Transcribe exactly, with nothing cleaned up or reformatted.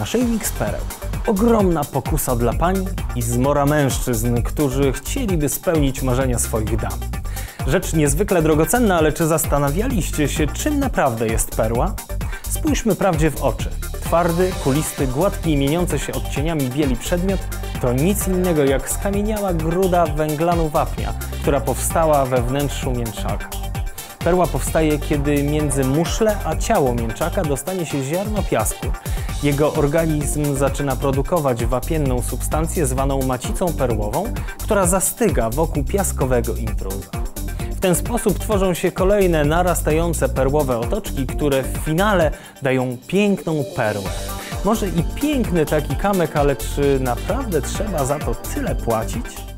Naszyjnik z pereł. Ogromna pokusa dla pań i zmora mężczyzn, którzy chcieliby spełnić marzenia swoich dam. Rzecz niezwykle drogocenna, ale czy zastanawialiście się, czym naprawdę jest perła? Spójrzmy prawdzie w oczy. Twardy, kulisty, gładki i mieniący się odcieniami bieli przedmiot to nic innego jak skamieniała gruda węglanu wapnia, która powstała we wnętrzu mięczaka. Perła powstaje, kiedy między muszlę a ciało mięczaka dostanie się ziarno piasku. Jego organizm zaczyna produkować wapienną substancję zwaną macicą perłową, która zastyga wokół piaskowego intruza. W ten sposób tworzą się kolejne narastające perłowe otoczki, które w finale dają piękną perłę. Może i piękny taki kamyk, ale czy naprawdę trzeba za to tyle płacić?